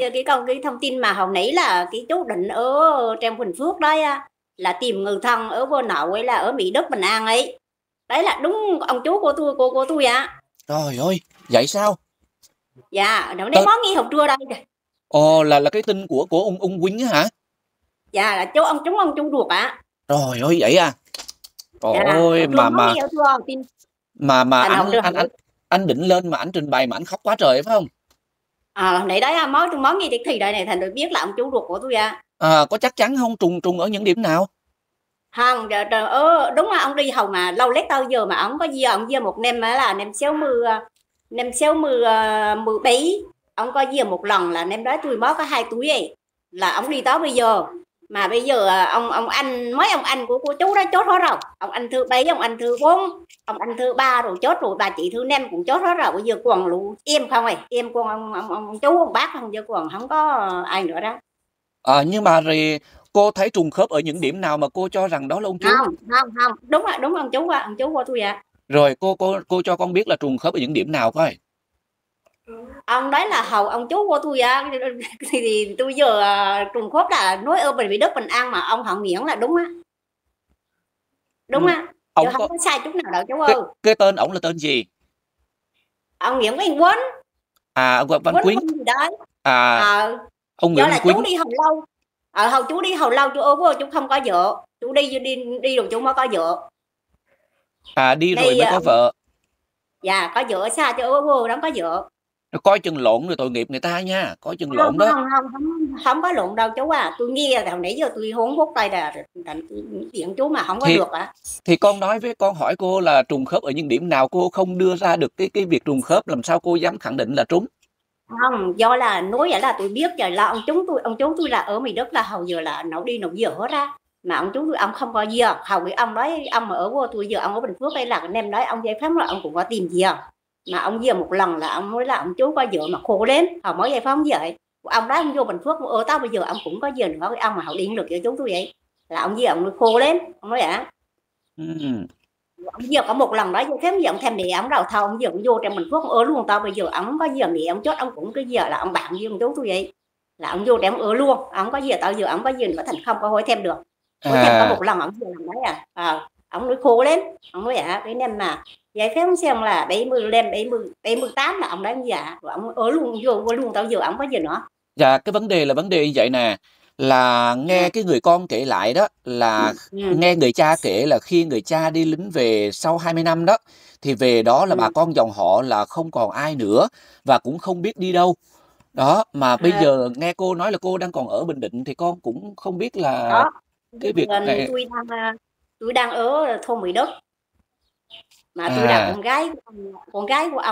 cái thông tin mà hồi nãy là cái chú Định ở trên Bình Phước đấy á, là tìm người thân ở vô Nậu ấy, là ở Mỹ Đức Bình An ấy. Đấy là đúng ông chú của tôi, cô của tôi á. Trời ơi, vậy sao? Dạ, hồi nãy Tên mới nghe học trưa đây. ồ là cái tin của ông Quýnh á hả? Dạ là chú ông chú ruột á. Trời ơi vậy à. Trời Dạ, ơi học trưa mới nghe học trưa tin mà thành học trưa. anh Định lên mà anh trình bày mà anh khóc quá trời phải không? Hồi nãy đấy tôi mới nghe thì đây này thành được biết là ông chú ruột của tôi á. À, có chắc chắn không? Trùng trùng ở những điểm nào? Không, đúng là ông đi hầu mà lâu lết tao giờ mà ông có gì ông giờ một năm á là năm 67, ông có gì một lần là năm đó tôi mới có 2 tuổi ấy, là ông đi tới bây giờ. Mà bây giờ ông anh mấy ông anh của chú đó chốt hết rồi, ông anh thứ 7, ông anh thứ 4, ông anh thứ 3 rồi chốt rồi, bà chị thứ 5 cũng chốt hết rồi, bây giờ còn lũ em không ấy, em con ông chú ông bác không, giờ còn không có ai nữa đó. À, nhưng mà rồi cô thấy trùng khớp ở những điểm nào mà cô cho rằng đó là ông chú? Không, đúng rồi, đúng ông chú của tôi ạ. Rồi cô cho con biết là trùng khớp ở những điểm nào coi. Ông đấy là hầu ông chú của tôi á. Thì tôi giờ trùng khớp là nói ở Bình Mỹ Đức Bình An mà ông Hậu Nghiễn là đúng á, Ừ. đúng á, chứ Ông không có có sai chút nào đâu chú ơi. cái tên ổng là tên gì? Ông Nghiễn với anh Quýnh, À, ông Văn Quýnh Quyến. Quýnh gì đấy. À, ông Do Nguyễn Văn là chú Quyến. đi hầu lâu, hầu chú đi hầu lâu chú ơi, chú không có vợ, chú đi rồi chú mới có vợ. À, đi rồi Đây mới có vợ. dạ có vợ xa chú ơi, đó có vợ. Coi chừng lộn rồi tội nghiệp người ta nha, coi chừng Không lộn đó. không có lộn đâu chú à, tôi nghe hồi nãy giờ tôi hốn hút tay là thành chuyện chú mà không có thì được à. thì con nói với con hỏi cô là trùng khớp ở những điểm nào, cô không đưa ra được cái việc trùng khớp, làm sao cô dám khẳng định là trúng? Không, do là nói vậy là tôi biết rồi, là ông chú tôi là ở Mỹ Đức là hầu giờ là nấu đi nấu dở hết á, mà ông chú tôi ông không có gì à. Hầu cái ông đấy, ông mà ở vô tôi giờ ông ở Bình Phước đây là cái nem đấy, ông giải phóng là ông cũng có tìm gì à. Mà ông giờ một lần là ông nói là ông chú có vợ mà khổ đến hầu mới giải phóng vậy. Ông đó ông vô Bình Phước ở tao bây giờ ông cũng có giờ nữa, cái ông mà hậu điện được cho chú tôi vậy, là ông gì ông nói khô đến, ông nói vậy. Ừ. Ông giờ có một lần đó vô phép giờ ông thêm mẹ ông đầu thầu, ông giờ ông vô trong Bình Phước ở luôn tao bây giờ ông có giờ mẹ ông chốt ông cũng cái giờ là ông bạn với ông chú tôi vậy, là ông vô để ông ở luôn, ông có giờ tao giờ ông có giờ nữa thành không có hỏi thêm được. Hỏi thêm có À, một lần ông vừa làm đấy ông nói khô lên, ông nói dạ cái nem mà giải phép ông xem là 70 lên 78 là ông đánh dạ rồi ông ở luôn vô luôn tao giờ ông có giờ nữa. dạ, cái vấn đề là vấn đề như vậy nè, là nghe Ừ. cái người con kể lại đó, là Ừ. nghe người cha kể là khi người cha đi lính về sau 20 năm đó, thì về đó là bà Ừ. con dòng họ là không còn ai nữa và cũng không biết đi đâu. Đó, mà bây À, giờ nghe cô nói là cô đang còn ở Bình Định thì con cũng không biết là đó cái việc này. tôi đang ở thôn Mỹ Đức, mà tôi là À, con gái của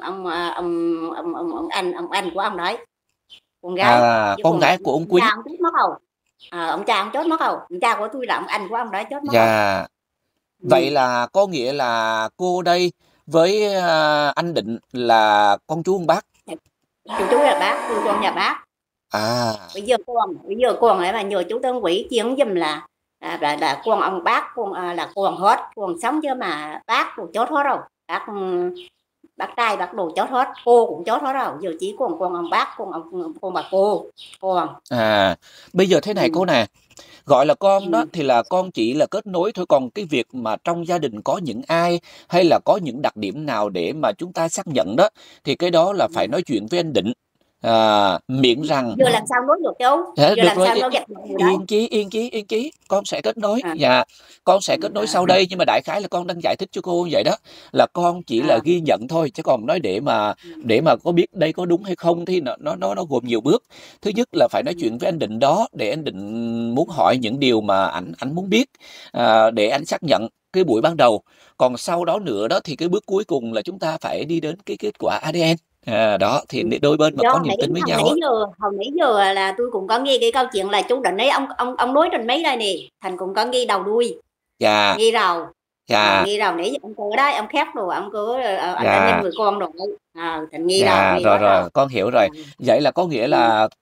ông anh của ông đấy, con gái. Chứ con còn gái của ông ông cha Quýnh. ông chết mất rồi. Ông cha ông chết mất rồi, ông cha của tôi là ông anh của ông đấy chết mất rồi. Dạ, vậy Ừ. là có nghĩa là cô đây với anh Định là con chú ông bác. Chú là bác, tôi con nhà bác. À, Bây giờ con lại mà nhờ chú Tân Quỷ chiến giùm là con ông bác con là con hết, con sống chứ mà bác rồi chết hết rồi. Bác trai bác đồ chót hết, cô cũng chót hết rồi, giờ chỉ còn con ông bác con bà cô. bây giờ thế này Ừ. cô nè, gọi là con đó Ừ. thì là con chỉ là kết nối thôi, còn cái việc mà trong gia đình có những ai hay là có những đặc điểm nào để mà chúng ta xác nhận đó, thì cái đó là phải nói chuyện với anh Định. Miệng rằng Giờ làm sao nói được chú, dạ, giờ được làm rồi, sao nó gặp được người đấy. yên chí, con sẽ kết nối. À, Dạ, con sẽ kết nối à, sau đây, nhưng mà đại khái là con đang giải thích cho cô vậy đó, là con chỉ là à, ghi nhận thôi, chứ còn nói để mà có biết đây có đúng hay không thì nó gồm nhiều bước. Thứ nhất là phải nói chuyện với anh Định đó, để anh Định muốn hỏi những điều mà anh muốn biết, để anh xác nhận cái buổi ban đầu. Còn sau đó nữa đó thì cái bước cuối cùng là chúng ta phải đi đến cái kết quả ADN. Đó thì đôi bên mà có do niềm nãy tin với hồi nhau nãy á. giờ hồi nãy giờ là tôi cũng có nghe cái câu chuyện là chú Định ấy, ông nói trên mấy đây nè, thành cũng có nghe đầu đuôi, Dạ, nghe đầu. dạ, Nghe đầu nãy giờ ông cười đấy, ông khác rồi ông cứ anh em dạ. người con rồi. Thành nghe đầu Dạ, nghe rồi hết rồi. rồi, con hiểu rồi. Vậy là có nghĩa Ừ. là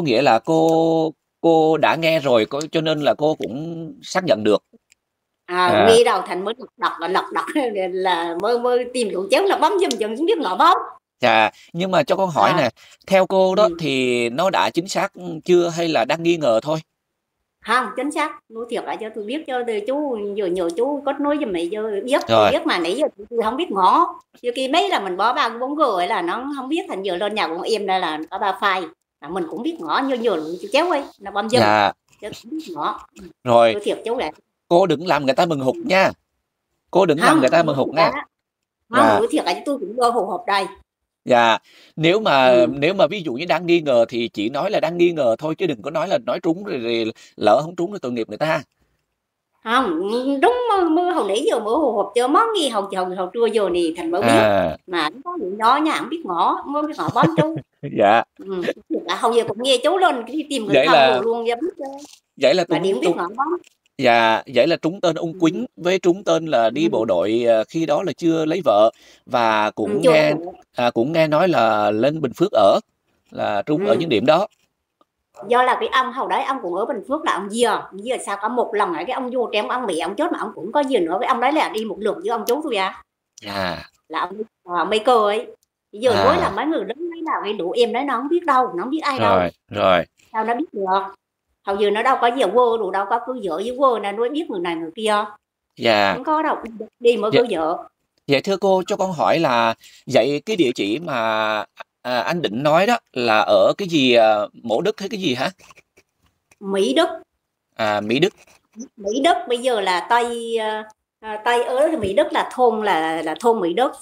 cô đã nghe rồi, cho nên là cô cũng xác nhận được. À, Nghe đầu thành mới lật đật là mới tìm đủ chéo là bấm giùm chừng không biết ngọ bấm. Dạ, nhưng mà cho con hỏi À, nè, theo cô đó ừ. thì nó đã chính xác chưa hay là đang nghi ngờ thôi? Không, chính xác, nói thiệt là cho tôi biết, cho tôi chú giờ nhờ chú kết nối giùm mày cho biết, tôi Rồi, biết mà nãy giờ tôi không biết ngỏ. Chứ kia mấy là mình bỏ 3 4 G ấy là nó không biết, thành giờ lên nhà của em đây là có 3 file, là mình cũng biết ngỏ, như giờ chú chéo ấy, nó bấm dùm, dạ, chứ cũng biết ngỏ. rồi, Tôi thiệt chú lại. cô đừng làm người ta mừng hụt nha. Cô đừng làm người Không, ta mừng nói hụt thiệt nha. á, không, Dạ, nói thiệt là tôi cũng vô hồ hộp đây. dạ. Ừ. Nếu mà ví dụ như đang nghi ngờ thì chỉ nói là đang nghi ngờ thôi chứ đừng có nói là nói trúng rồi lỡ không trúng rồi tội nghiệp người ta. Không, đúng mưa hồi nãy giờ mưa hồ hộp cho món nghi hầu trưa giờ này thành mới biết, À, mà nó có những đó nha, không biết ngỏ, mới biết ngỏ bón chú. dạ. Là hầu giờ cũng nghe chú lên đi tìm người Vậy thân là đồ luôn ra biết vậy là mà trúng điện biết trúng ngọn bóng. dạ, vậy là trúng tên ông Quýnh với trúng tên là đi bộ đội khi đó là chưa lấy vợ và Chưa lấy vợ. cũng nghe nói là lên Bình Phước ở là trúng ở những điểm đó. Do là cái ông hầu đấy ông cũng ở Bình Phước là ông Dìa sao có một lần ấy cái ông vô trém ông bị ông chết mà ông cũng có gì nữa, cái ông đấy là đi một lượt với ông chú tôi à, À, là ông mấy cơ ấy. Giờ nói là à, mấy người lớn mấy nào cái đủ em đấy nó không biết đâu, nó không biết ai đâu, rồi, rồi, sao nó biết được. Hầu giờ nó đâu có gì quơ đủ đâu, có cứ vợ với quơ nên nó biết người này người kia, dạ. không có đâu, đi mới Dạ, cứ vợ. vậy thưa cô cho con hỏi là vậy cái địa chỉ mà anh Định nói đó là ở cái gì Mộ Đức hay cái gì hả? Mỹ Đức. Mỹ Đức. Mỹ Đức bây giờ là Tây ở Mỹ Đức là thôn, là thôn Mỹ Đức,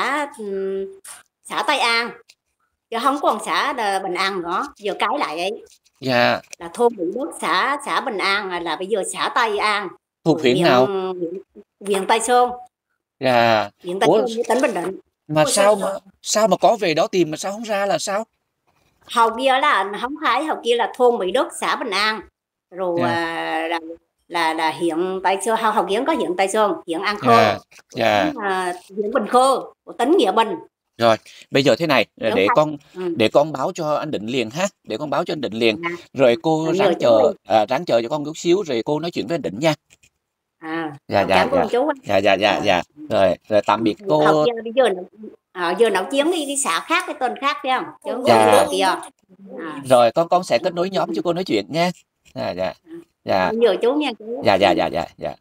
xã Tây An, chứ không còn xã Bình An nữa, giờ cái lại ấy, Dạ, là thôn Mỹ Đức, xã Bình An là bây giờ xã Tây An, thuộc huyện huyện nào? huyện Tây Sơn, Dạ. huyện Tây Ủa, Sơn tỉnh Bình Định. mà sao mà có về đó tìm mà sao không ra là sao? Hầu kia là không phải, hầu kia là thôn Mỹ Đức xã Bình An, rồi Dạ, là huyện Tây Sơn, hầu kia có huyện Tây Sơn, huyện An Khơ, dạ, dạ. huyện Bình Khơ, của tỉnh Nghĩa Bình. Rồi, bây giờ thế này, Chứ không phải. Ừ. để con báo cho anh Định liền ha, để con báo cho anh Định liền. À, Rồi cô nhờ chú đi. ráng chờ cho con chút xíu rồi cô nói chuyện với anh Định nha. Dạ, Rồi, dạ, cảm dạ. ơn chú. Dạ, dạ, dạ, dạ. Rồi tạm biệt Học cô. kia bây giờ giờ nấu chiến đi cái xã khác, cái tên khác phải không, chứ không có Dạ. cái kia. Rồi con sẽ kết nối nhóm cho cô nói chuyện nha. Dạ, dạ. Dạ. Nhờ chú nha chú. Dạ, dạ, dạ, dạ, dạ.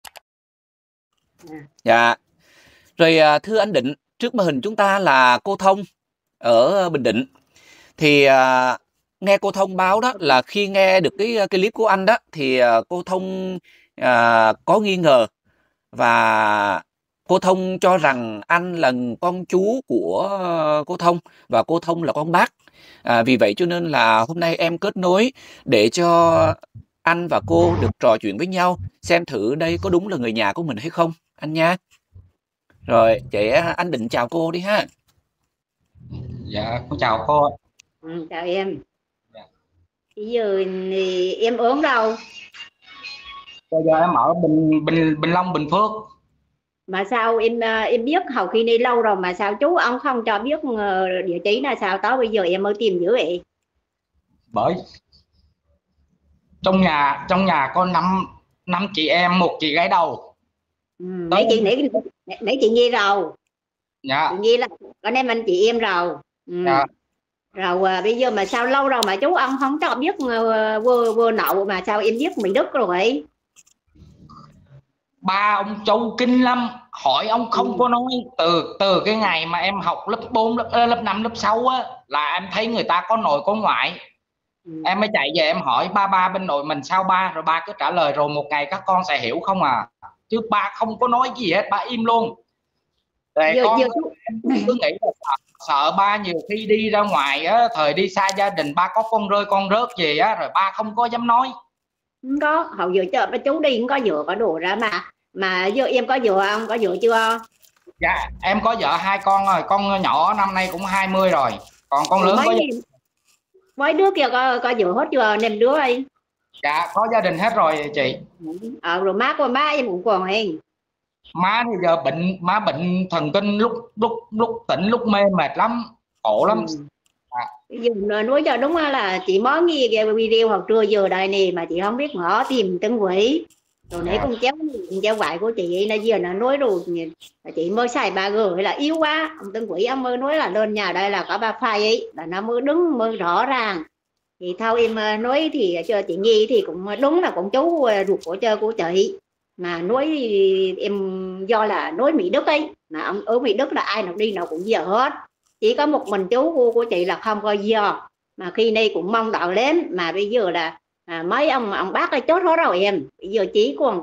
À. Dạ. Rồi thưa anh Định, trước màn hình chúng ta là cô Thông ở Bình Định. Thì nghe cô Thông báo đó là khi nghe được cái clip của anh đó thì cô Thông có nghi ngờ và cô Thông cho rằng anh là con chú của cô Thông và cô Thông là con bác. Vì vậy cho nên là hôm nay em kết nối để cho anh và cô được trò chuyện với nhau xem thử đây có đúng là người nhà của mình hay không anh nha. Rồi, vậy anh Định chào cô đi ha. Dạ, con chào cô. Chào em. Dạ. Bây giờ thì em ốm đâu? Bây giờ em ở Bình Long, Bình Phước. Mà sao em biết hầu khi đi lâu rồi mà sao chú ông không cho biết địa chỉ là sao tới bây giờ em mới tìm dữ vậy? Bởi trong nhà có năm chị em, một chị gái đầu. Nãy chị Nhi rồi. Dạ. Chị Nhi là con em anh chị em rồi. Dạ. Rồi bây giờ mà sao lâu rồi mà chú ông không cho biết vừa nậu mà sao em biết Mỹ Đức rồi vậy? Ba ông Châu kinh lắm, hỏi ông không có nói. Từ cái ngày mà em học lớp 4, lớp 5, lớp 6 á, là em thấy người ta có nội có ngoại. Em mới chạy về em hỏi ba bên nội mình sao ba, rồi ba cứ trả lời rồi một ngày các con sẽ hiểu không à, chứ ba không có nói gì hết, ba im luôn. Rồi con cứ nghĩ là sợ ba nhiều khi đi ra ngoài á, thời đi xa gia đình ba có con rơi con rớt gì á, rồi ba không có dám nói. Không có, hầu giờ cho chú đi không có vợ có đồ ra mà giờ em có vợ không, có vợ chưa? Dạ em có vợ 2 con rồi, con nhỏ năm nay cũng 20 rồi, còn con lớn có mấy đứa kia có vợ hết chưa, nem đứa đi? Dạ có gia đình hết rồi chị. Rồi má em cũng còn hay. Má thì giờ má bệnh thần kinh, lúc tỉnh lúc mê mệt lắm, khổ lắm. Bây giờ nói cho đúng là chị mới nghe cái video học trưa giờ đây nè mà chị không biết ngỏ tìm từng quỷ. rồi nãy con cháu ngoại của chị là giờ nó nói rồi chị mới xài 3G là yếu quá. Ông Tân Quỷ ông mới nói là lên nhà đây là có ba file ấy là nó mới đứng mới rõ ràng. Thì thôi em nói thì cho chị Nhi thì cũng đúng là con chú ruột của chơi của chị, mà nói em do là nói Mỹ Đức ấy, mà ông ở Mỹ Đức là ai nào đi nào cũng giờ hết, chỉ có một mình chú của chị là không có giờ, mà khi đây cũng mong đợi lắm, mà bây giờ là mấy ông bác ấy chốt hết rồi em, bây giờ chỉ còn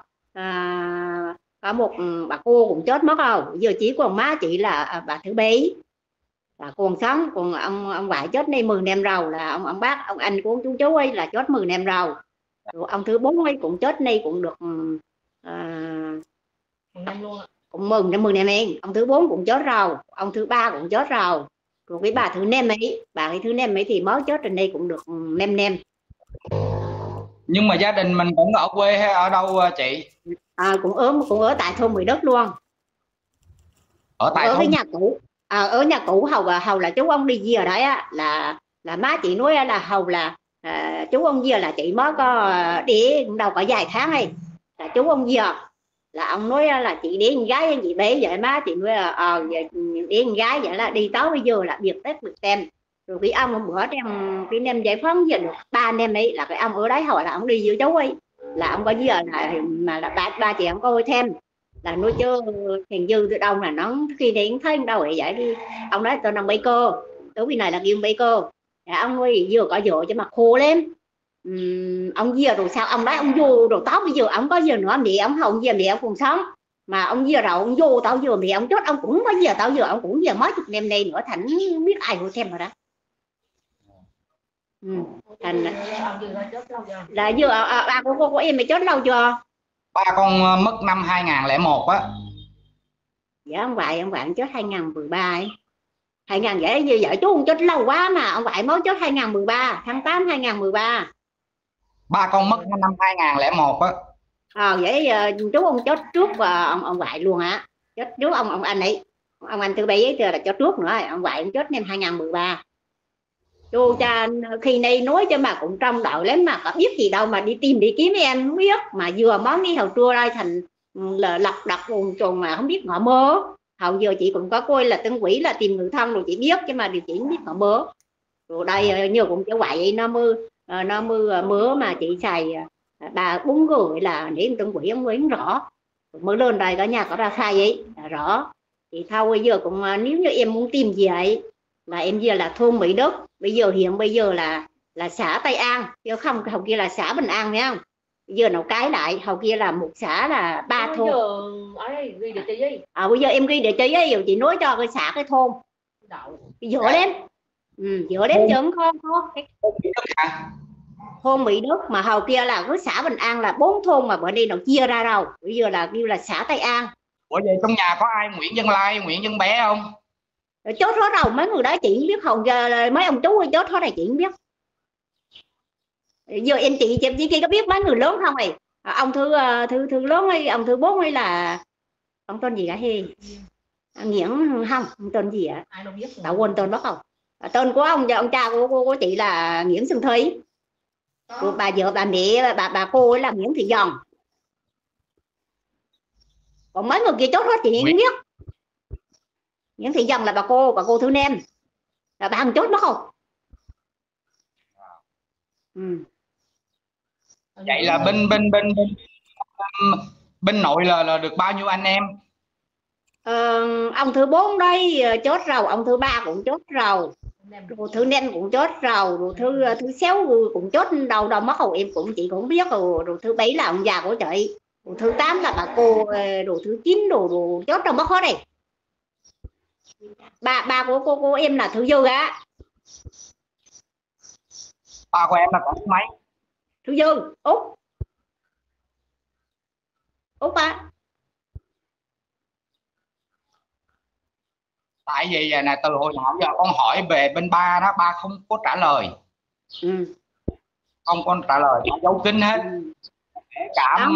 có một bà cô cũng chết mất rồi, bây giờ chỉ còn má chị là bà Thứ Bí là còn sống, còn ông ngoại chết nay 10 năm rồi, là ông bác ông anh của chú ấy là chết 10 năm rồi ông Thứ Bốn ấy cũng chết nay cũng được năm luôn cũng mừng 10 năm em, ông Thứ Bốn cũng chết rồi, ông Thứ Ba cũng chết rồi cái bà Thứ Năm ấy, bà cái Thứ Năm ấy thì mới chết trên đây cũng được 5 năm. Nhưng mà gia đình mình cũng ở quê hay ở đâu chị? Cũng ở tại thôn Mỹ Đức luôn, Ở tại ở thôn cái nhà cũ, ở nhà cũ hầu là chú ông đi về ở đấy á, là má chị nói là hầu là chú ông về là chị mới có đi đâu có vài tháng ấy, là chú ông về là ông nói là chị đi con gái chị bé vậy, má chị nói là đi con gái vậy là đi tới bây giờ là biệt tết được tem, rồi cái ông bữa trong cái nem giải phóng về được 3 năm ấy là cái ông ở đấy hỏi là ông đi với cháu ấy, là ông có giờ là mà là ba chị ông coi thêm là nuôi chưa thằng dư từ đâu là nó khi đến thấy đâu vậy đi, ông nói tôi đang bay cơ tối bên này là kêu bay cơ, ông nuôi vừa có vợ cho mà khô lên, ông vừa rồi sao ông đấy ông vô rồi tóc bây giờ ông có giờ nữa mẹ ông không giờ mẹ ông còn sống, mà ông vừa rồi ông vô tao vừa mẹ ông chết ông cũng có giờ tao vừa ông cũng giờ mấy chục năm nay nữa thành biết ai ngồi xem rồi đó. Thành là vừa ba của em mày chết lâu chưa? Ba con mất năm 2001 á. Dạ ông ngoại chết 2013 ấy. 2000 vậy như vợ chú ông chết lâu quá mà ông ngoại mới chết 2013 tháng 8 2013. Ba con mất năm 2001 á. Vậy chú ông chết trước và ông ngoại luôn hả? Chết trước ông anh ấy. Ông anh Thứ Bảy ấy là chết trước nữa, ông ngoại cũng chết năm 2013. Chú cha khi này nói cho mà cũng trong đạo lắm mà có biết gì đâu mà đi tìm đi kiếm em không biết, mà vừa món đi hầu trưa đây thành là lật đật trồn mà không biết ngọ mơ. Hầu giờ chị cũng có coi là Tân Quỷ là tìm người thân rồi chị biết, chứ mà điều chị không biết ngọ mơ. Rồi đây nhiều cũng cho vậy nó mưa mà chị xài 3-4 người là để Tân Quỷ ông Quỷ rõ. Mới lên đây cả nhà có ra khai ấy là rõ. Thì thôi bây giờ cũng nếu như em muốn tìm gì ấy là em giờ là thôn Mỹ Đức, hiện bây giờ là xã Tây An chứ không hầu kia là xã Bình An phải không? Bây giờ nó cái lại hầu kia là một xã là 3 thôn. Ghi địa chỉ ấy. Bây giờ em ghi địa chỉ ấy, chị nói cho cái xã cái thôn dựa đến dựa đến chứ không có thôn Mỹ Đức mà hầu kia là cái xã Bình An là 4 thôn mà bữa nay nó chia ra rồi, bây giờ là kêu là xã Tây An. Ủa vậy trong nhà có ai Nguyễn Văn Lai, Nguyễn Văn Bé không? Chốt hết rồi, mấy người đó chị không biết, hầu giờ mấy ông chú chốt hết này chị không biết. Giờ em chị có biết mấy người lớn không này? Ông thứ lớn hay ông Thứ Bốn hay là ông tên gì cả hi? Nguyễn không, ông tên gì ạ? Ai đâu biết. Tao quên tên đó không? Tên của ông cha của chị là Nguyễn Xuân Thúy. Rồi bà vợ bà mẹ bà cô ấy là Nguyễn Thị Giòn. Còn mấy người kia chốt hết chị không biết. Nguyễn Thị Giòn là bà cô Thứ Nam. Là bà Hằng chốt mất không? Vậy là bên nội là được bao nhiêu anh em? Ông Thứ Bốn đây chốt rồi, ông Thứ Ba cũng chốt rồi, rồi Thứ Năm cũng chốt rồi thứ Sáu cũng chốt đâu mất rồi em chị cũng biết rồi Thứ Bảy là ông già của chị, rồi Thứ 8 là bà cô, rồi Thứ 9 rồi chốt đâu mất hết này. Ba của cô em là Thứ Dư á. Ba của em là có mấy? Thứ Dư Út á. Tại vì vậy nè, từ hồi nhỏ giờ con hỏi về bên ba đó, ba không có trả lời. Không con trả lời, giấu kín hết. Cảm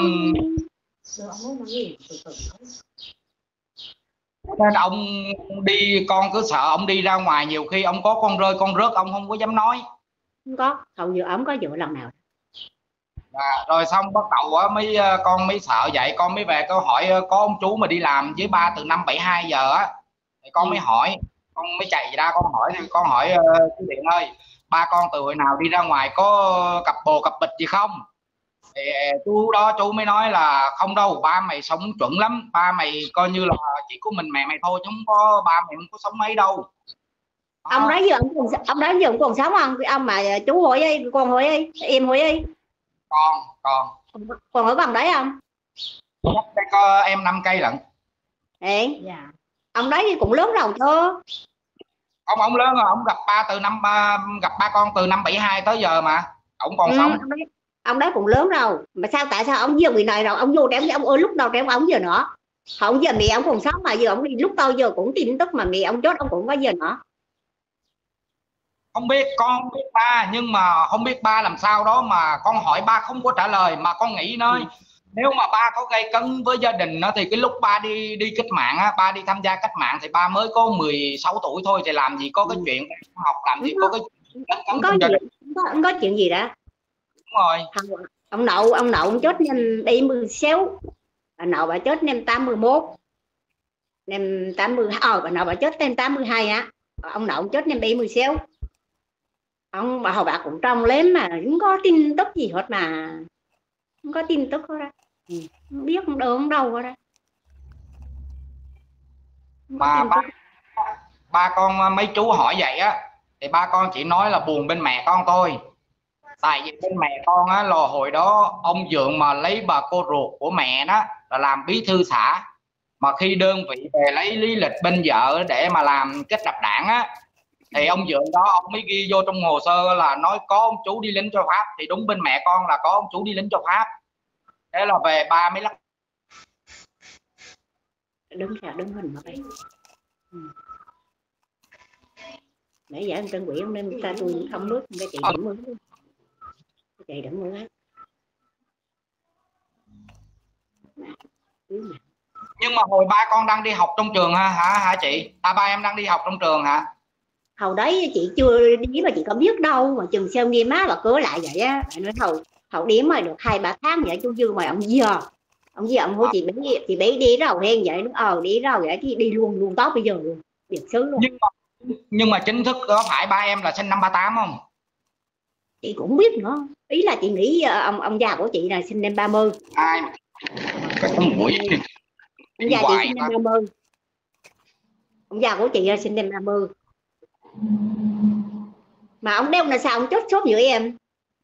nên ông đi, con cứ sợ ông đi ra ngoài nhiều khi ông có con rơi con rớt ông không có dám nói. Không có, hầu giờ ông có vợ lần nào. Rồi xong bắt đầu á con mới sợ vậy, con mới về câu hỏi có ông chú mà đi làm với ba từ năm 72 giờ á, thì con mới hỏi, con mới chạy ra con hỏi chú Điện ơi, ba con từ hồi nào đi ra ngoài có cặp bồ cặp bịch gì không? Thì chú mới nói là không đâu, ba mày sống chuẩn lắm, ba mày coi như là chỉ có mình mẹ mày thôi chứ không có, ba mày không có sống mấy đâu. Ông đó giờ ông đó giờ còn sống không? Ông mà chú hỏi đi, con hỏi đi, em hỏi đi. Còn ở gần đấy không? Đây có em 5 cây lận. Đấy. Dạ. Ông đấy cũng lớn rồi chưa? Ông lớn rồi, ông gặp ba con từ năm 72 tới giờ mà ông còn sống. Ông đấy cũng lớn rồi mà sao, tại sao ông giờ bị này rồi ông vô trém ông ơi lúc đầu trém ông giờ nữa, không giờ mẹ ông còn sống mà giờ ông đi lúc tao giờ cũng tin tức mà mẹ ông chết ông cũng có giờ nữa. Không biết, con không biết ba, nhưng mà không biết ba làm sao đó mà con hỏi ba không có trả lời, mà con nghĩ nói nếu mà ba có gây cấn với gia đình đó, thì cái lúc ba đi cách mạng á, ba đi tham gia cách mạng thì ba mới có 16 tuổi thôi, thì làm gì có cái chuyện học, làm gì có cái không có chuyện gì đó. Đúng rồi. Ông nậu ông chết năm 76, bà nậu bà chết năm 81, năm 80 bà nậu bà chết năm 82 á, ông nậu ông chết năm 76. Ông bà hồi bà cũng trong lém mà không có tin tức gì hết, mà không có tin tức hết đó. Không biết không đâu hết đó. Mà ba con mấy chú hỏi vậy á thì ba con chỉ nói là buồn bên mẹ con thôi, tại vì bên mẹ con á là hồi đó ông Dượng mà lấy bà cô ruột của mẹ đó là làm bí thư xã, mà khi đơn vị về lấy lý lịch bên vợ để mà làm kết nạp đảng á, thì ông Dượng đó ông mới ghi vô trong hồ sơ là nói có ông chú đi lính cho Pháp, thì đúng bên mẹ con là có ông chú đi lính cho Pháp. Thế là về ba mới lắc đứng hình mà bay. Nãy giờ anh Trân Quỷ ông nên ta tôi không nước cái chị đừng mưa, chị đừng mưa hết. Nhưng mà hồi ba con đang đi học trong trường hả chị? Ba em đang đi học trong trường hả? Hồi đấy chị chưa đi mà chị có biết đâu, mà chừng xem đi má bà cớ lại vậy á, nói hầu điểm mà được 2-3 tháng vậy chú Dương mà ông giờ ông hô chị bé đi đâu hen vậy, nó đi đâu vậy thì đi luôn tốt bây giờ luôn, biệt xứ luôn. Nhưng mà chính thức có phải ba em là sinh năm 38 không? Chị cũng biết nữa, ý là chị nghĩ ông già của chị là sinh năm 30. Ai mà cái con mũi ông già chị sinh năm 30, ông già của chị là sinh năm 30. Mà ông đeo là sao ông chốt sốt giữa em?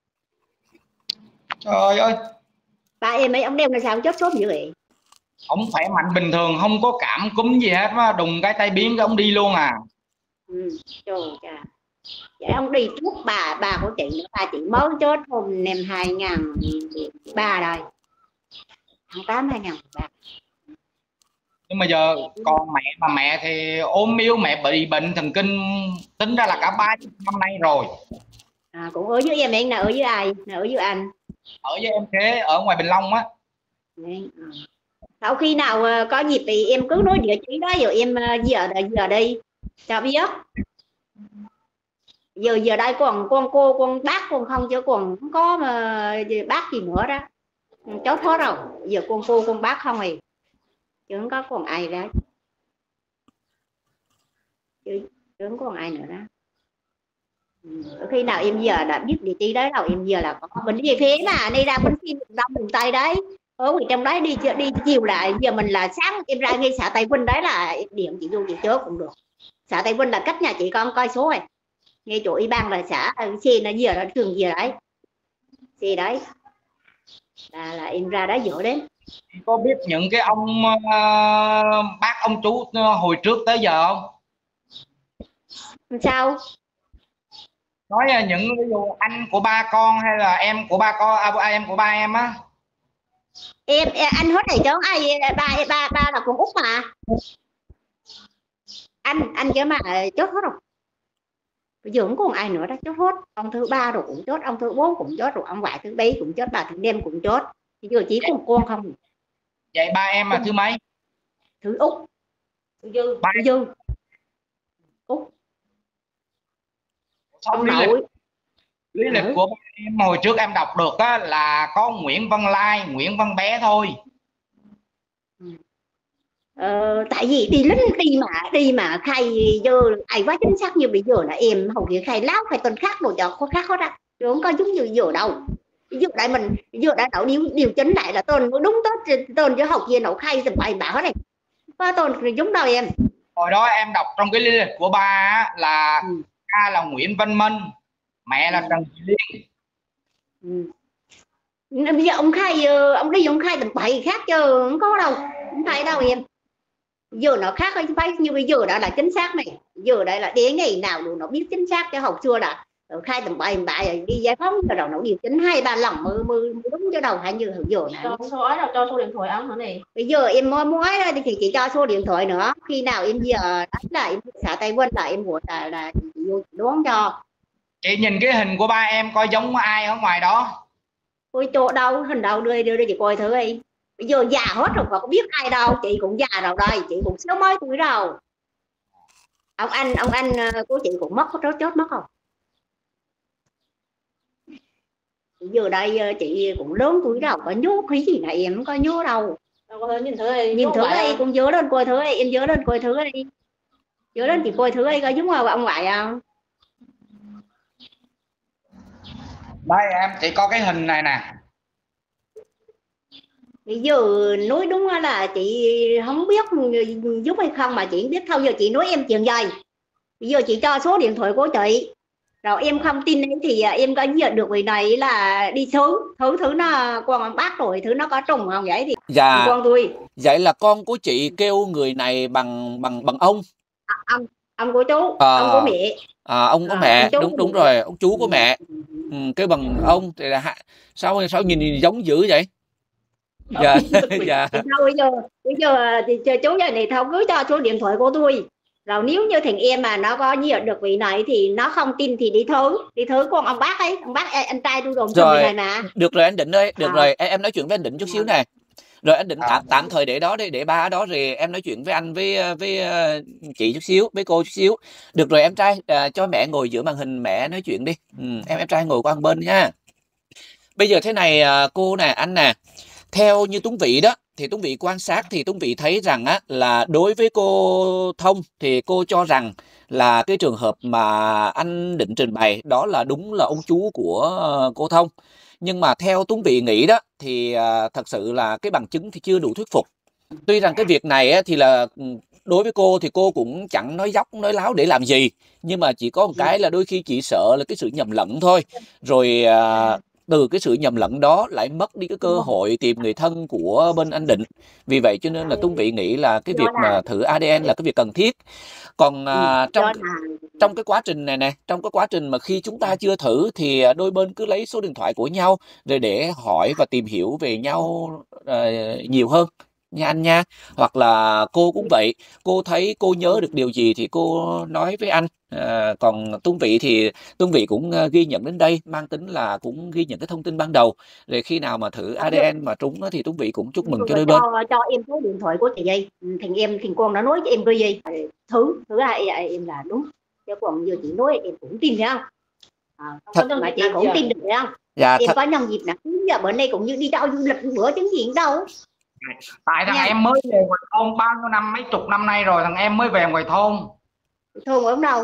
Trời ơi, ba em ấy ông đeo là sao ông chốt sốt giữa em? ông khỏe mạnh bình thường, không có cảm cúm gì hết, mà đùng cái tay biến cái ông đi luôn à. Trời trời. Vậy ông đi trước bà của chị nữa, bà chị mới chết hôm năm 2003 rồi, tháng 8 2003. Nhưng mà giờ còn mẹ thì ốm yếu, mẹ bị bệnh thần kinh, tính ra là cả 3 năm nay rồi. Cũng ở với em là ở với ai, là ở với anh? Ở với em Khế ở ngoài Bình Long á. Sau khi nào có dịp thì em cứ nói địa chỉ đó rồi em giờ đi cho biết. Giờ đây còn con cô con bác con không, chứ còn không có mà bác gì nữa đó, chốt hết rồi. Giờ con cô con bác không thì chứ không có còn ai ra, chứ không còn ai nữa đó. Khi nào em giờ đã biết địa chỉ đấy đâu, em giờ là có mình đi về phía mà đi ra bên phía đông miền Tây đấy, ở trong đấy đi chiều lại. Giờ mình là sáng em ra ngay xã Tây Vinh đấy là điện chị vô chị chốt cũng được. Xã Tây Vinh là cách nhà chị con coi số này, ngay chỗ ủy ban là xã xe nó giờ đó trường giờ đấy, xe đấy là em ra đó dựa đến. Có biết những cái ông bác ông chú hồi trước tới giờ không? Sao? Nói những ví dụ anh của ba con hay là em của ba con, em của ba em á. Em anh hết này chứ ai ba là con út mà. Anh chứ mà chốt hết rồi. Bây giờ không còn ai nữa đó, chốt hết. Ông thứ ba rồi cũng chốt, ông thứ 4 cũng chốt rồi, ông ngoại thứ 7 cũng chốt, bà thứ đêm cũng chốt. Bây giờ chỉ còn con không. Vậy ba em là thứ mấy? Thứ út. Thứ Dư. Út. Ông nội lý lịch của ba em hồi trước em đọc được á, là có Nguyễn Văn Lai, Nguyễn Văn Bé thôi. Tại vì đi mà khai giờ ai quá chính xác như bây giờ là em hầu như khai láo khai tên khác rồi cho có khác hết á, chứ không có giống như giờ đâu. Giờ đại mình giờ đã đậu điều chỉnh lại là tên đúng tên chứ học viên đậu khai thì bài bả hết này có tên giống đâu em. Hồi đó em đọc trong cái lý lịch của ba á, là cha là Nguyễn Văn Minh, mẹ là Trần Thị Liên. Bây giờ ông khai từng bài khác chứ không có đâu, không phải đâu em. Giờ nó khác phải như bây giờ đã là chính xác này, giờ đây là đến ngày nào đủ nó biết chính xác, chứ học xưa là khai tầm bài đi giải phóng cho đầu nó điều chỉnh 2-3 lần mới đúng cho đầu, hay như giờ này cho số ấy là cho số điện thoại ông hả này. bây giờ em mới thì chỉ cho số điện thoại nữa, khi nào em giờ đánh là em xả tay quên là em buộc là vô đoán cho. Chị nhìn cái hình của ba em coi giống ai ở ngoài đó? Ôi chỗ đâu hình đâu đưa chị coi thử đi. Bây giờ già hết rồi mà có biết ai đâu, chị cũng già rồi đây, chị cũng 60 tuổi rồi. Ông anh của chị cũng mất chốt mất không. Bây giờ đây chị cũng lớn tuổi rồi, có nhớ cái gì này em không có nhớ đâu. Đâu có thể nhìn thử đi, nhìn thử đi, cũng nhớ lên coi thử đi, em nhớ lên coi thử đi, nhớ lên chị coi thử đi coi giống ông ngoại không. Đây em, chị có cái hình này nè. Bây giờ nói đúng là chị không biết giúp hay không, mà chị biết thôi giờ chị nói em chuyện gì. Bây giờ chị cho số điện thoại của chị, rồi em không tin ấy thì em có nhận được người này là đi thử nó con bác rồi thử nó có trùng không vậy thì Dạ. con tôi. Vậy là con của chị kêu người này bằng ông. Ông của chú, ông của mẹ. Ông của mẹ, đúng rồi, ông chú của mẹ. Kêu bằng ông thì là sao nhìn giống dữ vậy? Dạ. Dạ. Bây giờ thì chú giờ này thao cứ cho số điện thoại của tôi. Rồi nếu như thằng em mà nó có nhận được vị này thì nó không tin thì đi thử con ông bác ấy, ông bác anh trai tôi đồn rồi này nè. Được rồi anh Định ơi, được rồi em nói chuyện với anh Định chút xíu nè. Rồi anh Định tạm thời để đó đi, để ba ở đó rồi em nói chuyện với anh với chị chút xíu, với cô chút xíu. Được rồi em trai, cho mẹ ngồi giữa màn hình mẹ nói chuyện đi. Em trai ngồi qua một bên nha. Bây giờ thế này cô nè, anh nè. Theo như Tuấn Vy đó thì Tuấn Vy quan sát thì Tuấn Vy thấy rằng á là đối với cô Thông thì cô cho rằng là cái trường hợp mà anh Định trình bày đó là đúng là ông chú của cô Thông. Nhưng mà theo Tuấn Vy nghĩ đó thì thật sự là cái bằng chứng thì chưa đủ thuyết phục. Tuy rằng cái việc này á, thì là đối với cô thì cô cũng chẳng nói dóc nói láo để làm gì, nhưng mà chỉ có một cái là đôi khi chị sợ là cái sự nhầm lẫn thôi. Rồi từ cái sự nhầm lẫn đó lại mất đi cái cơ hội tìm người thân của bên anh Định. Vì vậy cho nên là Tuấn Vy nghĩ là cái việc mà thử ADN là cái việc cần thiết. Còn trong cái quá trình này nè, trong cái quá trình mà khi chúng ta chưa thử thì đôi bên cứ lấy số điện thoại của nhau rồi để hỏi và tìm hiểu về nhau nhiều hơn nha anh nha. Hoặc là cô cũng vậy, cô thấy cô nhớ được điều gì thì cô nói với anh. Còn Tuấn Vy thì Tuấn Vy cũng ghi nhận đến đây, mang tính là cũng ghi nhận cái thông tin ban đầu. Rồi khi nào mà thử ADN mà trúng thì Tuấn Vy cũng chúc mừng cho đôi bên. Cho em số điện thoại của chị gì, thằng con nó nói cho em cái gì thử em là đúng, chứ còn giờ chị nói em cũng tin phải không? Mà chị cũng tin được phải không? Dạ, em có nhân dịp nào giờ bữa nay cũng như đi đâu du lịch bữa chứng diện đâu. Tại thằng em mới về ngoài thôn bao nhiêu năm, mấy chục năm nay rồi thằng em mới về ngoài thôn ở đâu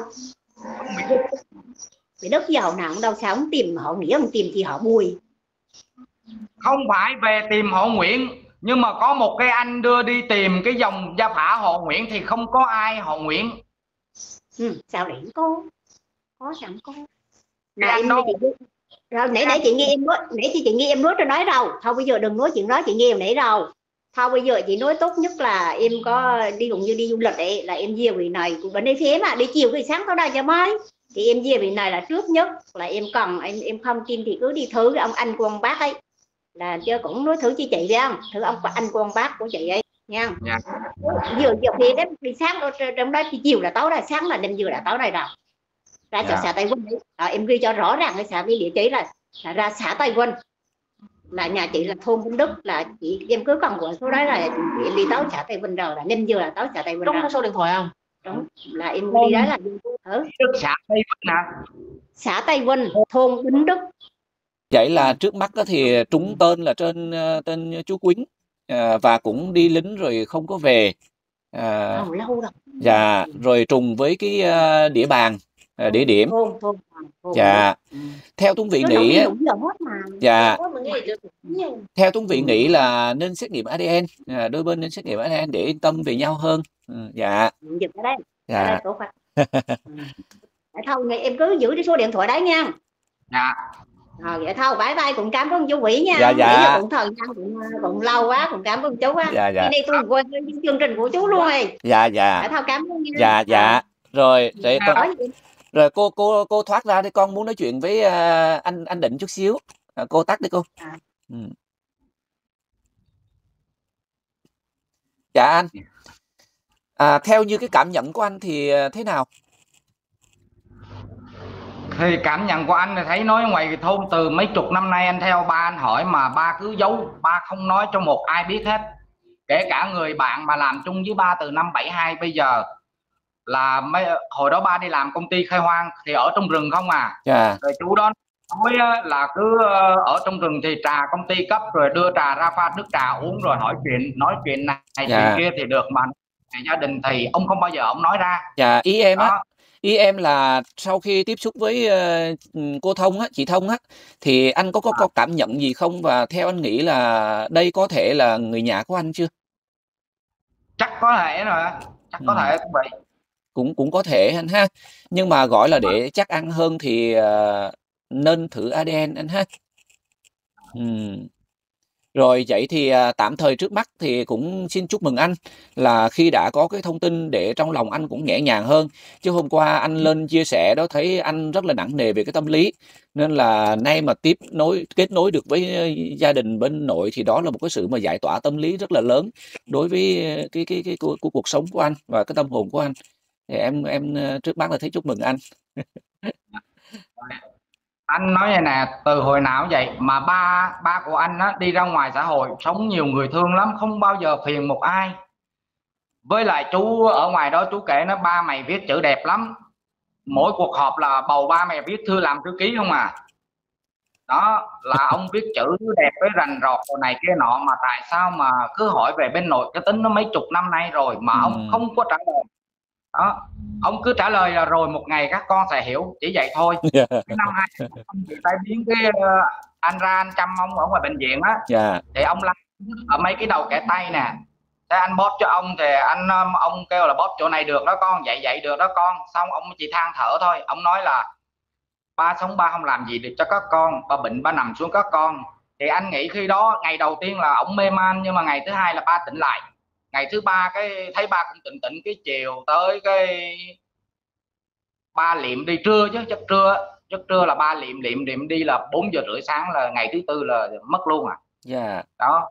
Mỹ Đức giàu nào cũng đâu, sao không tìm họ Nghĩa, không tìm thì họ Bùi. Không phải về tìm họ Nguyễn, nhưng mà có một cái anh đưa đi tìm cái dòng gia phả họ Nguyễn thì không có ai họ Nguyễn. Sao để có chẳng có mà em đâu. Rồi nãy chị nghe em nói, chị nghe em nói cho nói đâu thôi, bây giờ đừng nói chuyện đó, chị nghe em nãy đâu thôi. Bây giờ chị nói tốt nhất là em có đi cũng như đi du lịch ấy, là em về vị này của bên đây phế mà đi chiều cái sáng tới đây cho mấy thì em về vị này là trước nhất là em cần em không tin thì cứ đi thử cái ông anh của ông bác ấy, là chứ cũng nói thử cho chị phải không, thử ông anh của ông bác của chị ấy nha. Giờ khi đấy đi sáng trong đó thì chiều là tối là sáng là đêm vừa là tối này rồi ra cho xã Tây Vinh em ghi cho rõ ràng cái xã cái địa chỉ là ra xã Tây Vinh, là nhà chị là thôn Vĩnh Đức, là chị em cứ cần của số đó là em đi tới xã Tây Vinh rồi, là đêm vừa là tới xã Tây Vinh. Đúng số điện thoại không? Đúng là em đi đó là xã Tây Vinh hả? Xã Tây Vinh, thôn Vĩnh Đức. Vậy là trước mắt thì trúng tên là tên chú Quýnh, và cũng đi lính rồi không có về. Lâu rồi. Dạ, rồi trùng với cái địa bàn, địa điểm. Dạ. Theo Tuấn Vị nghĩ á, dạ, theo Tuấn Vị nghĩ là nên xét nghiệm ADN, đôi bên nên xét nghiệm ADN để yên tâm về nhau hơn. Dạ. Dừng ở đây. Dạ. Thôi em cứ giữ cái số điện thoại đấy nha. Dạ. Vậy thôi, bye bye, cũng cảm ơn chú Vĩ nha. Dạ, dạ. Bây giờ cũng thời gian cũng lâu quá, cũng cảm ơn chú á. Dạ, dạ. Đi tôi quên chương trình của chú luôn rồi. Dạ, dạ. Thôi cảm ơn nha. Dạ, dạ. Rồi cô thoát ra đi, con muốn nói chuyện với anh Định chút xíu. Cô tắt đi cô. Dạ anh. Theo như cái cảm nhận của anh thì thế nào? Thì cảm nhận của anh thì thấy nói ngoài thôn từ mấy chục năm nay anh theo ba, anh hỏi mà ba cứ giấu, ba không nói cho một ai biết hết. Kể cả người bạn mà làm chung với ba từ năm 72 bây giờ là hồi đó ba đi làm công ty khai hoang thì ở trong rừng không à. Yeah. Rồi chú đó nói là cứ ở trong rừng thì trà công ty cấp, rồi đưa trà ra pha nước trà uống rồi hỏi chuyện, nói chuyện này chuyện kia thì được, mà gia đình thì ông không bao giờ ông nói ra. Dạ, ý em là sau khi tiếp xúc với cô Thông á, chị Thông á, thì anh có cảm nhận gì không, và theo anh nghĩ là đây có thể là người nhà của anh chưa? Chắc có thể rồi, chắc có thể cũng vậy. Cũng có thể anh ha, nhưng mà gọi là để chắc ăn hơn thì nên thử ADN anh ha. Rồi vậy thì tạm thời trước mắt thì cũng xin chúc mừng anh là khi đã có cái thông tin để trong lòng anh cũng nhẹ nhàng hơn. Chứ hôm qua anh lên chia sẻ đó thấy anh rất là nặng nề về cái tâm lý, nên là nay mà kết nối được với gia đình bên nội thì đó là một cái sự mà giải tỏa tâm lý rất là lớn đối với cái cuộc sống của anh và cái tâm hồn của anh. Thì em trước mắt là thấy chúc mừng anh. Anh nói này nè, từ hồi nào vậy mà ba của anh á, đi ra ngoài xã hội sống nhiều người thương lắm, không bao giờ phiền một ai. Với lại chú ở ngoài đó chú kể nó ba mày viết chữ đẹp lắm, mỗi cuộc họp là bầu ba mày viết thư làm thư ký không à. Đó là ông viết chữ đẹp với rành rọt đồ này kia nọ, mà tại sao mà cứ hỏi về bên nội, cái tính nó mấy chục năm nay rồi mà ông không có trả lời. Đó, ông cứ trả lời là rồi một ngày các con sẽ hiểu, chỉ vậy thôi. Cái năm 2000 ông bị tai biến, cái anh ra anh chăm ông ở ngoài bệnh viện á, thì ông lăn ở mấy cái đầu kẻ tay nè, thế anh bóp cho ông thì ông kêu là bóp chỗ này được đó con, vậy được đó con, xong ông chỉ than thở thôi. Ông nói là ba sống ba không làm gì được cho các con, ba bệnh ba nằm xuống các con. Thì anh nghĩ khi đó ngày đầu tiên là ông mê man, nhưng mà ngày thứ hai là ba tỉnh lại, ngày thứ ba cái thấy ba cũng tỉnh, cái chiều tới cái ba liệm đi trưa, chứ giấc trưa là ba liệm đi là 4 giờ rưỡi sáng, là ngày thứ tư là mất luôn à. Đó.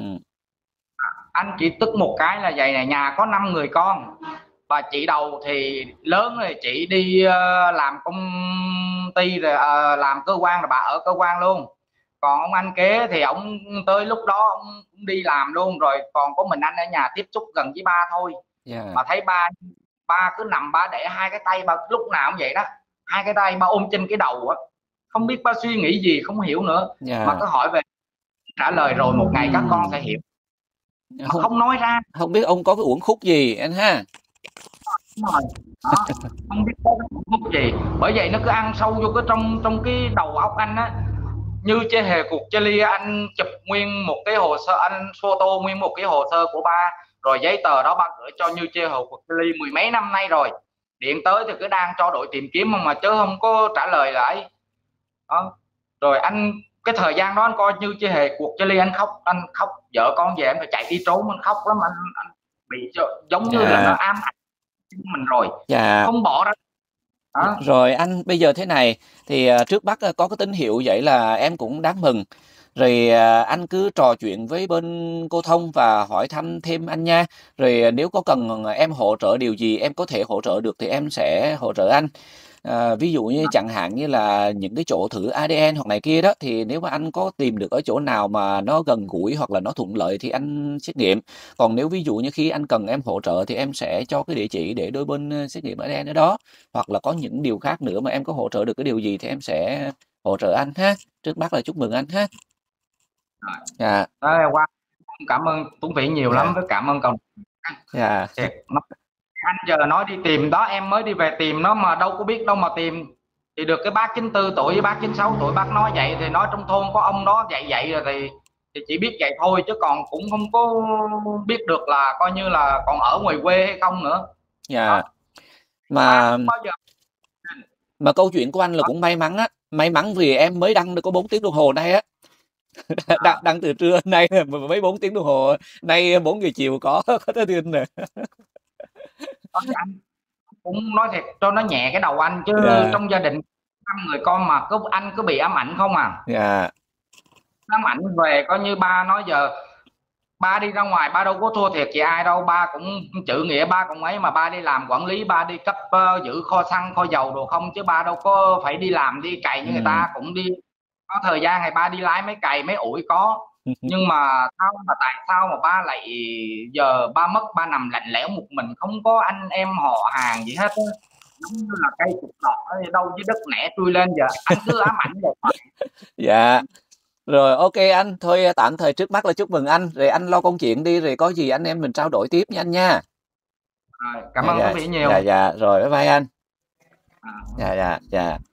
Anh chỉ tức một cái là vậy này, nhà có 5 người con, bà chị đầu thì lớn rồi, chị đi làm công ty rồi, làm cơ quan, rồi bà ở cơ quan luôn. Còn ông anh kế thì ông tới lúc đó ông cũng đi làm luôn rồi, còn có mình anh ở nhà tiếp xúc gần với ba thôi. Mà thấy ba cứ nằm, ba để hai cái tay, ba lúc nào cũng vậy đó, hai cái tay ba ôm trên cái đầu á, không biết ba suy nghĩ gì không hiểu nữa. Mà cứ hỏi về trả lời rồi một ngày các con sẽ hiểu, mà không nói ra. Không biết ông có cái uẩn khúc gì anh ha. Đó, không biết có cái uẩn khúc gì, bởi vậy nó cứ ăn sâu vô cái trong cái đầu óc anh á. Như trên hề cuộc chơi ly, anh chụp nguyên một cái hồ sơ, anh photo nguyên một cái hồ sơ của ba, rồi giấy tờ đó ba gửi cho Như Chê Hồ Cuộc Ly mười mấy năm nay rồi. Điện tới thì cứ đang cho đội tìm kiếm mà chứ không có trả lời lại. Đó. Rồi anh cái thời gian đó anh coi Như Chê Hề Cuộc Chơi Ly, anh khóc, vợ con về em phải chạy đi trốn, anh khóc lắm, anh bị giống như là nó ám ảnh mình rồi, không bỏ ra. Đó. Rồi anh bây giờ thế này thì trước mắt có cái tín hiệu vậy là em cũng đáng mừng. Rồi anh cứ trò chuyện với bên cô Thông và hỏi thăm thêm anh nha. Rồi nếu có cần em hỗ trợ điều gì em có thể hỗ trợ được thì em sẽ hỗ trợ anh. Ví dụ như chẳng hạn như là những cái chỗ thử ADN hoặc này kia đó, thì nếu mà anh có tìm được ở chỗ nào mà nó gần gũi hoặc là nó thuận lợi thì anh xét nghiệm. Còn nếu ví dụ như khi anh cần em hỗ trợ thì em sẽ cho cái địa chỉ để đôi bên xét nghiệm ADN ở đó. Hoặc là có những điều khác nữa mà em có hỗ trợ được cái điều gì thì em sẽ hỗ trợ anh ha. Trước mắt là chúc mừng anh ha. Rồi. Dạ. Qua cảm ơn Tuấn Vĩ nhiều lắm, với cảm ơn cậu. Dạ. Anh giờ nói đi tìm đó, em mới đi về tìm nó mà đâu có biết đâu mà tìm. Thì được cái bác 94 tuổi với bác 96 tuổi bác nói vậy, thì nói trong thôn có ông đó vậy rồi thì chỉ biết vậy thôi, chứ còn cũng không có biết được là coi như là còn ở ngoài quê hay không nữa. Dạ. Mà câu chuyện của anh là cũng may mắn á, may mắn vì em mới đăng được có 4 tiếng đồng hồ nay á. Đăng từ trưa nay mấy 4 tiếng đồng hồ, nay 4 giờ chiều có thông tin nè. Anh cũng nói thiệt cho nó nhẹ cái đầu anh, chứ trong gia đình 5 người con mà anh cứ bị ám ảnh không à. Ám ảnh về coi như ba nói giờ ba đi ra ngoài ba đâu có thua thiệt gì ai đâu, ba cũng chữ nghĩa ba cũng ấy, mà ba đi làm quản lý, ba đi cấp giữ kho xăng kho dầu đồ không, chứ ba đâu có phải đi làm đi cày như người ta. Cũng đi có thời gian ngày ba đi lái mấy cày mấy ủi có. Nhưng mà tại sao mà ba lại giờ ba mất, ba nằm lạnh lẽo một mình, không có anh em họ hàng gì hết á, giống như là cây cục đỏ đâu dưới đất nẻ chui lên, giờ anh cứ ám ảnh vậy. Dạ rồi, ok anh, thôi tạm thời trước mắt là chúc mừng anh, rồi anh lo công chuyện đi, rồi có gì anh em mình trao đổi tiếp nha anh nha. Rồi, cảm ơn quý vị nhiều. Dạ rồi, bye bye anh. Dạ.